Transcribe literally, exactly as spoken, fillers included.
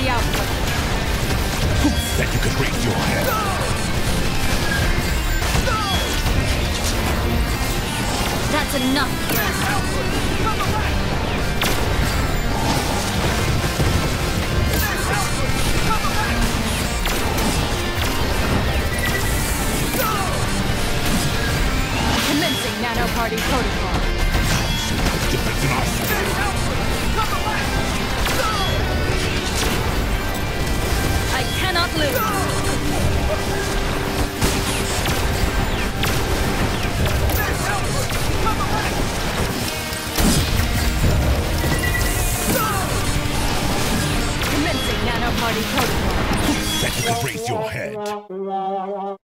the output. Who said you could raise your head? That's enough. Commencing Nano Party Protocol. Difference in our I cannot lose. Commencing Nano Party Protocol. Who said you could raise your head?